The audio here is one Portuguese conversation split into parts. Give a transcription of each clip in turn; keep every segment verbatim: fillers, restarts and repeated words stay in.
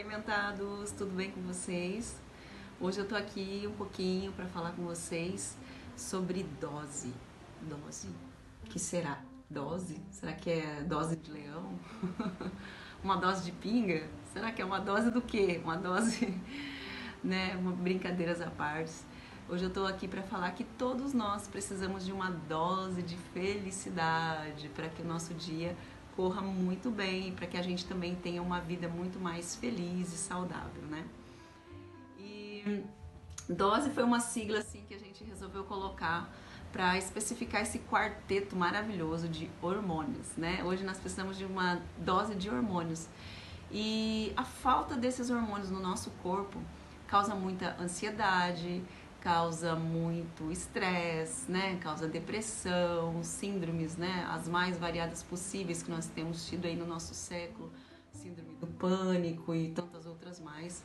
experimentados, tudo bem com vocês? Hoje eu tô aqui um pouquinho para falar com vocês sobre dose. Dose? O que será? Dose? Será que é dose de leão? Uma dose de pinga? Será que é uma dose do quê? Uma dose, né? Uma brincadeiras à parte. Hoje eu tô aqui para falar que todos nós precisamos de uma dose de felicidade para que o nosso dia corra muito bem, para que a gente também tenha uma vida muito mais feliz e saudável, né? E dose foi uma sigla assim que a gente resolveu colocar para especificar esse quarteto maravilhoso de hormônios, né? Hoje nós precisamos de uma dose de hormônios. E a falta desses hormônios no nosso corpo causa muita ansiedade, causa muito estresse, né? Causa depressão, síndromes, né? As mais variadas possíveis que nós temos tido aí no nosso século, síndrome do pânico e tantas outras mais.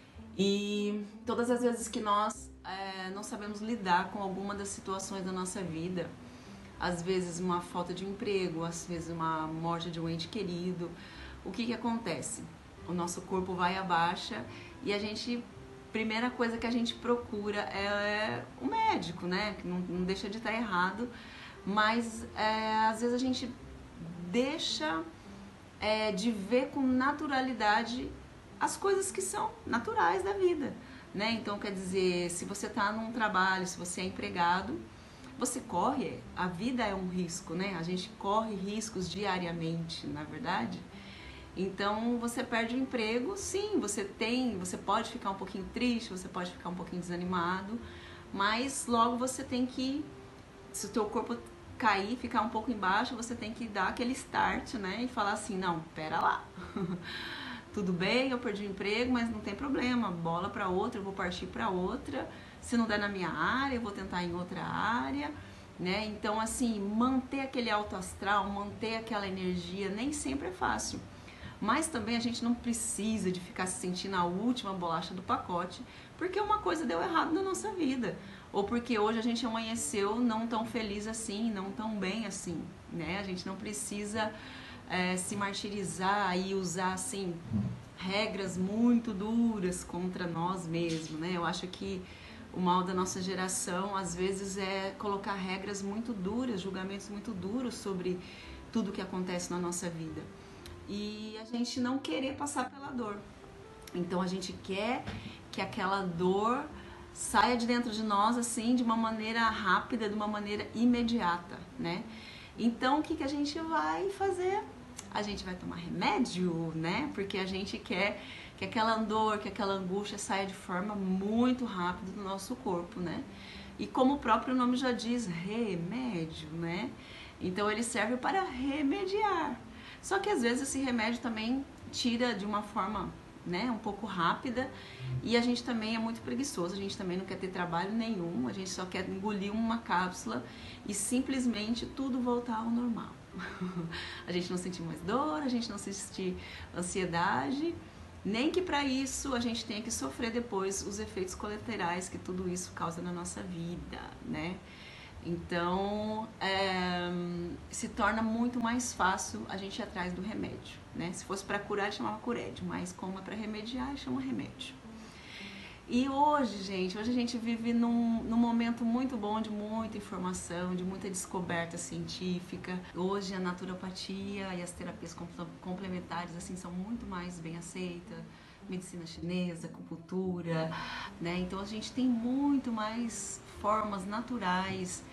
E todas as vezes que nós é, não sabemos lidar com alguma das situações da nossa vida, às vezes uma falta de emprego, às vezes uma morte de um ente querido, o que que acontece? O nosso corpo vai abaixo e a gente, primeira coisa que a gente procura é o médico, né? Que não, não deixa de estar errado, mas é, às vezes a gente deixa é, de ver com naturalidade as coisas que são naturais da vida, né? Então, quer dizer, se você está num trabalho, se você é empregado, você corre, a vida é um risco, né? A gente corre riscos diariamente, na verdade. Então, você perde o emprego, sim, você tem, você pode ficar um pouquinho triste, você pode ficar um pouquinho desanimado, mas logo você tem que, se o teu corpo cair, ficar um pouco embaixo, você tem que dar aquele start, né? E falar assim, não, pera lá. Tudo bem, eu perdi o emprego, mas não tem problema, bola para outra, eu vou partir para outra. Se não der na minha área, eu vou tentar em outra área, né? Então, assim, manter aquele alto astral, manter aquela energia, nem sempre é fácil. Mas também a gente não precisa de ficar se sentindo a última bolacha do pacote, porque uma coisa deu errado na nossa vida. Ou porque hoje a gente amanheceu não tão feliz assim, não tão bem assim, né? A gente não precisa É, se martirizar e usar assim regras muito duras contra nós mesmos, né? Eu acho que o mal da nossa geração às vezes é colocar regras muito duras, julgamentos muito duros sobre tudo que acontece na nossa vida e a gente não querer passar pela dor. Então a gente quer que aquela dor saia de dentro de nós assim de uma maneira rápida, de uma maneira imediata, né? Então o que que a gente vai fazer? A gente vai tomar remédio, né? Porque a gente quer que aquela dor, que aquela angústia saia de forma muito rápida do nosso corpo, né? E como o próprio nome já diz, remédio, né? Então ele serve para remediar. Só que às vezes esse remédio também tira de uma forma, né, um pouco rápida e a gente também é muito preguiçoso, a gente também não quer ter trabalho nenhum, a gente só quer engolir uma cápsula e simplesmente tudo voltar ao normal. A gente não sentir mais dor, a gente não sentir ansiedade, nem que para isso a gente tenha que sofrer depois os efeitos colaterais que tudo isso causa na nossa vida, né? Então, é, se torna muito mais fácil a gente ir atrás do remédio, né? Se fosse para curar, chamava curédio, mas como é para remediar, chama remédio. E hoje, gente, hoje a gente vive num, num momento muito bom de muita informação, de muita descoberta científica. Hoje a naturopatia e as terapias complementares assim são muito mais bem aceitas. Medicina chinesa, acupuntura, né? Então a gente tem muito mais formas naturais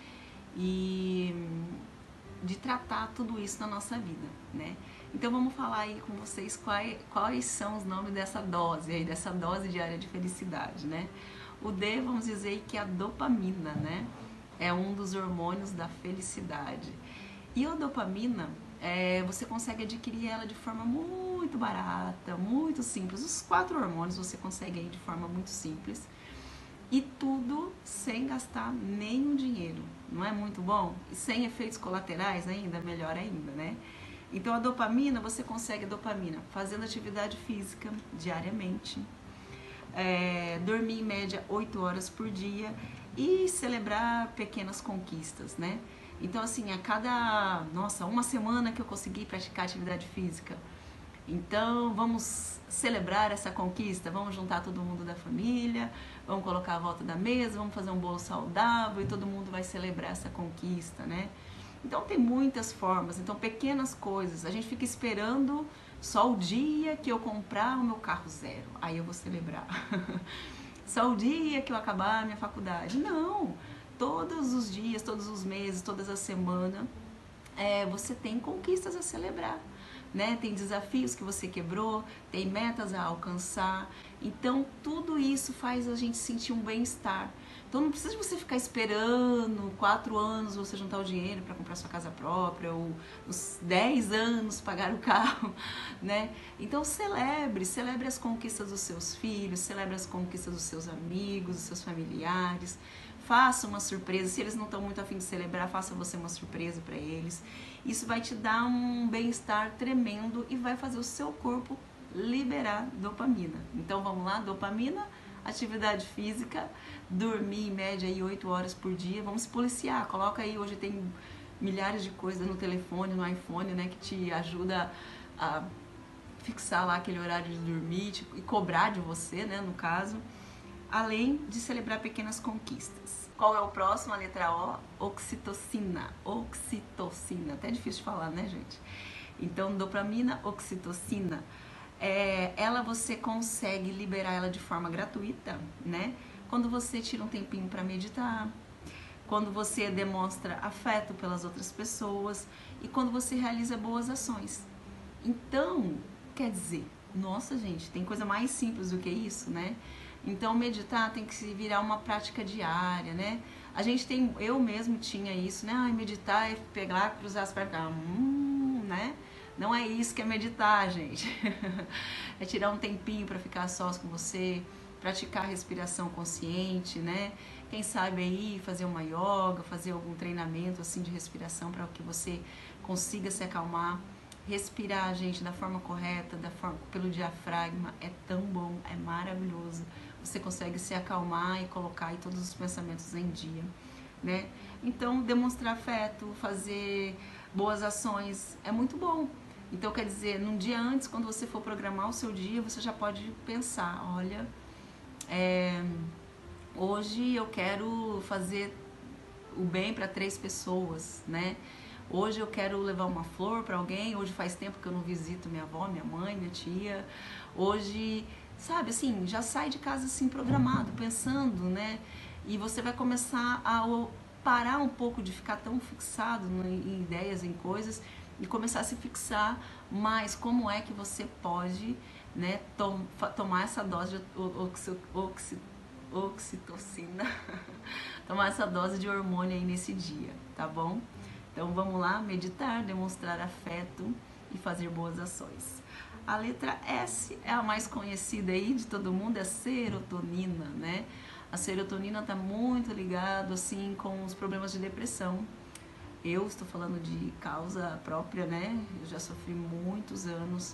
e de tratar tudo isso na nossa vida, né? Então vamos falar aí com vocês quais, quais são os nomes dessa dose aí, dessa dose diária de felicidade, né? O D, vamos dizer que é a dopamina, né? É um dos hormônios da felicidade. E a dopamina, é, você consegue adquirir ela de forma muito barata, muito simples. Os quatro hormônios você consegue aí de forma muito simples. E tudo sem gastar nenhum dinheiro. Não é muito bom? E sem efeitos colaterais ainda, melhor ainda, né? Então a dopamina, você consegue a dopamina fazendo atividade física diariamente, é, dormir em média oito horas por dia e celebrar pequenas conquistas, né? Então assim, a cada, nossa, uma semana que eu consegui praticar atividade física, Então vamos celebrar essa conquista, vamos juntar todo mundo da família, vamos colocar a volta da mesa, vamos fazer um bolo saudável e todo mundo vai celebrar essa conquista, né? Então tem muitas formas, então pequenas coisas, a gente fica esperando só o dia que eu comprar o meu carro zero, aí eu vou celebrar. Só o dia que eu acabar a minha faculdade. Não, todos os dias, todos os meses, todas as semanas, é, você tem conquistas a celebrar. Né? Tem desafios que você quebrou, tem metas a alcançar. Então tudo isso faz a gente sentir um bem-estar. Então não precisa de você ficar esperando quatro anos você juntar o dinheiro para comprar sua casa própria, ou os dez anos pagar o carro, né? Então celebre, celebre as conquistas dos seus filhos, celebre as conquistas dos seus amigos, dos seus familiares. Faça uma surpresa, se eles não estão muito a fim de celebrar, faça você uma surpresa para eles. Isso vai te dar um bem-estar tremendo e vai fazer o seu corpo liberar dopamina. Então vamos lá, dopamina, atividade física, dormir em média aí oito horas por dia, vamos se policiar, coloca aí, hoje tem milhares de coisas no telefone, no iPhone, né, que te ajuda a fixar lá aquele horário de dormir tipo, e cobrar de você, né, no caso, além de celebrar pequenas conquistas. Qual é o próximo? A letra O, oxitocina, oxitocina, até difícil de falar, né, gente? Então, dopamina, oxitocina, é, ela você consegue liberar ela de forma gratuita, né? Quando você tira um tempinho para meditar, quando você demonstra afeto pelas outras pessoas e quando você realiza boas ações. Então, quer dizer, nossa gente, tem coisa mais simples do que isso, né? Então meditar tem que se virar uma prática diária, né? A gente tem, eu mesmo tinha isso, né? Ai, meditar é pegar, cruzar as pernas, hum, né? Não é isso que é meditar, gente. É tirar um tempinho para ficar sós com você, praticar respiração consciente, né? Quem sabe aí fazer uma yoga, fazer algum treinamento assim de respiração para que você consiga se acalmar. Respirar, gente, da forma correta, da forma, pelo diafragma, é tão bom, é maravilhoso. Você consegue se acalmar e colocar aí todos os pensamentos em dia, né? Então, demonstrar afeto, fazer boas ações, é muito bom. Então, quer dizer, num dia antes, quando você for programar o seu dia, você já pode pensar, olha, é, hoje eu quero fazer o bem para três pessoas, né? Hoje eu quero levar uma flor para alguém, hoje faz tempo que eu não visito minha avó, minha mãe, minha tia. Hoje, sabe, assim, já sai de casa assim programado, pensando, né? E você vai começar a parar um pouco de ficar tão fixado em ideias, em coisas, e começar a se fixar mais como é que você pode, né, tom, tomar essa dose de oxi, oxi, oxitocina, tomar essa dose de hormônio aí nesse dia, tá bom? Então vamos lá, meditar, demonstrar afeto e fazer boas ações. A letra S é a mais conhecida aí de todo mundo, é a serotonina, né? A serotonina está muito ligada assim com os problemas de depressão. Eu estou falando de causa própria, né? Eu já sofri muitos anos,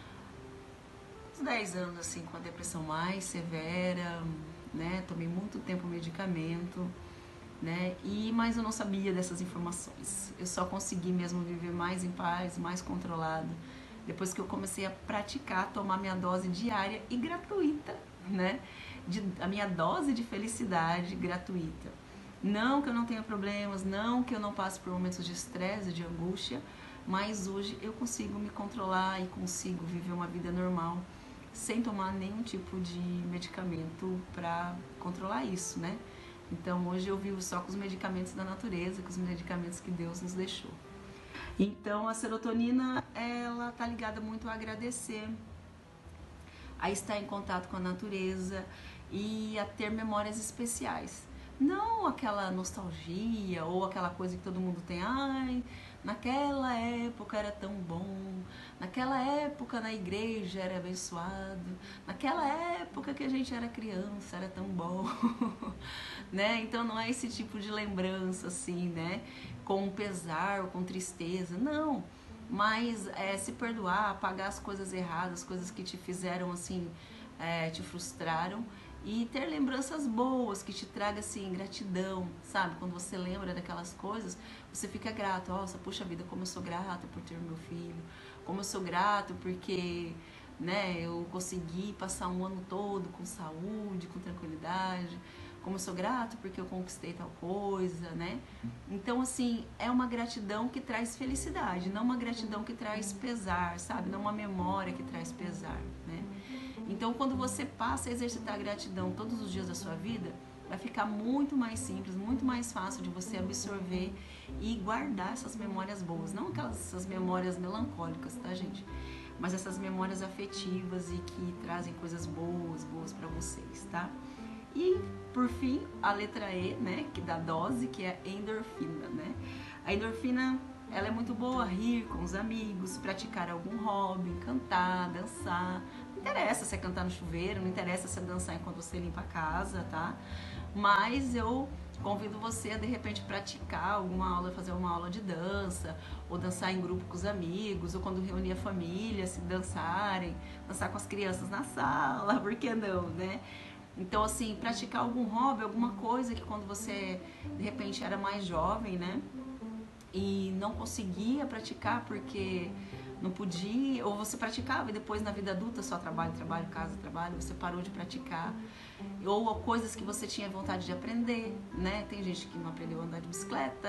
uns dez anos assim, com a depressão mais severa, né? Tomei muito tempo medicamento, né? E, mas eu não sabia dessas informações. Eu só consegui mesmo viver mais em paz, mais controlado, depois que eu comecei a praticar, tomar minha dose diária e gratuita, né? De, a minha dose de felicidade gratuita. Não que eu não tenha problemas, não que eu não passe por momentos de estresse, de angústia, mas hoje eu consigo me controlar e consigo viver uma vida normal, sem tomar nenhum tipo de medicamento para controlar isso, né? Então hoje eu vivo só com os medicamentos da natureza, com os medicamentos que Deus nos deixou. Então a serotonina, ela tá ligada muito a agradecer, a estar em contato com a natureza e a ter memórias especiais. Não aquela nostalgia ou aquela coisa que todo mundo tem, ai, naquela época era tão bom, naquela época na igreja era abençoado, naquela época que a gente era criança era tão bom, né? Então não é esse tipo de lembrança assim, né? Com pesar ou com tristeza, não. Mas é, se perdoar, apagar as coisas erradas, as coisas que te fizeram assim, é, te frustraram, e ter lembranças boas que te tragam assim gratidão, sabe? Quando você lembra daquelas coisas, você fica grato. Nossa, puxa vida, como eu sou grata por ter meu filho. como eu sou grato porque, né, eu consegui passar um ano todo com saúde, com tranquilidade, como eu sou grato porque eu conquistei tal coisa, né? Então, assim, é uma gratidão que traz felicidade, não uma gratidão que traz pesar, sabe? Não uma memória que traz pesar, né? Então, quando você passa a exercitar a gratidão todos os dias da sua vida, vai ficar muito mais simples, muito mais fácil de você absorver e guardar essas memórias boas. Não aquelas essas memórias melancólicas, tá, gente? Mas essas memórias afetivas e que trazem coisas boas, boas pra vocês, tá? E, por fim, a letra E, né, que dá dose, que é endorfina, né? A endorfina, ela é muito boa, rir com os amigos, praticar algum hobby, cantar, dançar. Não interessa se é cantar no chuveiro, não interessa se é dançar enquanto você limpa a casa, tá? Mas eu convido você a, de repente, praticar alguma aula, fazer uma aula de dança, ou dançar em grupo com os amigos, ou quando reunir a família, se dançarem, dançar com as crianças na sala, por que não, né? Então, assim, praticar algum hobby, alguma coisa que quando você, de repente, era mais jovem, né? E não conseguia praticar porque não podia, ou você praticava e depois na vida adulta só trabalho, trabalho, casa, trabalho, você parou de praticar. Ou coisas que você tinha vontade de aprender, né? Tem gente que não aprendeu a andar de bicicleta,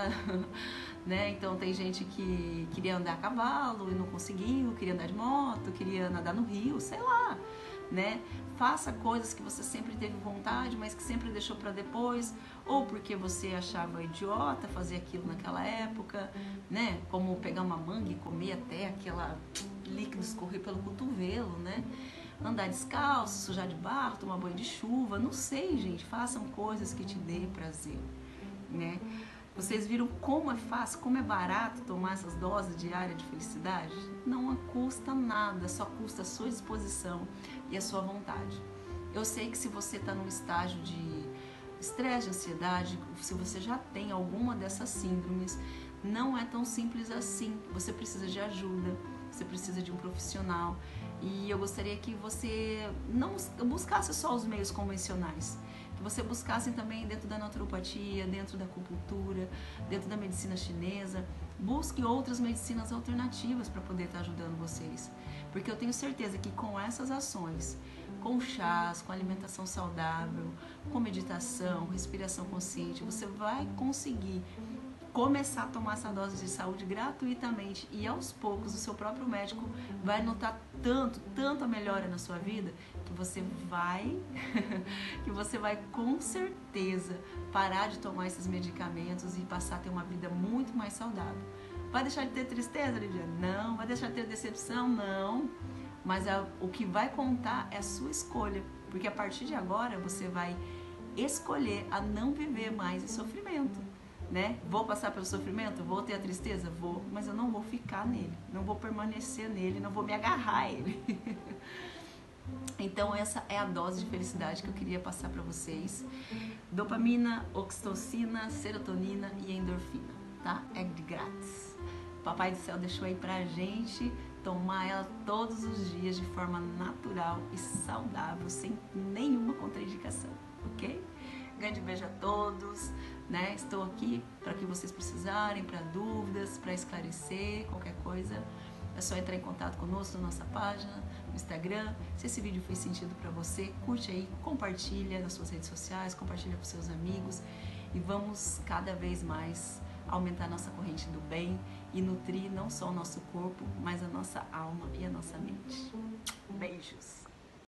né? Então tem gente que queria andar a cavalo e não conseguiu, queria andar de moto, queria nadar no rio, sei lá, né? Faça coisas que você sempre teve vontade, mas que sempre deixou para depois, ou porque você achava idiota fazer aquilo naquela época, né? Como pegar uma manga e comer até aquela líquido escorrer pelo cotovelo, né? Andar descalço, sujar de barro, tomar banho de chuva, não sei, gente. Façam coisas que te dêem prazer, né? Vocês viram como é fácil, como é barato tomar essas doses diárias de felicidade? Não custa nada, só custa a sua disposição e a sua vontade. Eu sei que se você está num estágio de estresse, de ansiedade, se você já tem alguma dessas síndromes, não é tão simples assim. Você precisa de ajuda, você precisa de um profissional. E eu gostaria que você não buscasse só os meios convencionais, que você buscasse também dentro da naturopatia, dentro da acupuntura, dentro da medicina chinesa. Busque outras medicinas alternativas para poder estar ajudando vocês. Porque eu tenho certeza que com essas ações, com chás, com alimentação saudável, com meditação, respiração consciente, você vai conseguir começar a tomar essa dose de saúde gratuitamente e aos poucos o seu próprio médico vai notar tanto, tanto a melhora na sua vida que você vai, que você vai com certeza parar de tomar esses medicamentos e passar a ter uma vida muito mais saudável. Vai deixar de ter tristeza, Lidiane? Não. Vai deixar de ter decepção? Não. Mas a, o que vai contar é a sua escolha, porque a partir de agora você vai escolher a não viver mais em sofrimento. Né? Vou passar pelo sofrimento? Vou ter a tristeza? Vou, mas eu não vou ficar nele, não vou permanecer nele, não vou me agarrar a ele. Então essa é a dose de felicidade que eu queria passar para vocês. Dopamina, oxitocina, serotonina e endorfina, tá? É de grátis. Papai do Céu deixou aí pra gente tomar ela todos os dias de forma natural e saudável, sem nenhuma contraindicação, ok? Grande beijo a todos, né? Estou aqui para que vocês precisarem, para dúvidas, para esclarecer qualquer coisa. É só entrar em contato conosco na nossa página, no Instagram. Se esse vídeo fez sentido para você, curte aí, compartilha nas suas redes sociais, compartilha com seus amigos e vamos cada vez mais aumentar a nossa corrente do bem e nutrir não só o nosso corpo, mas a nossa alma e a nossa mente. Beijos!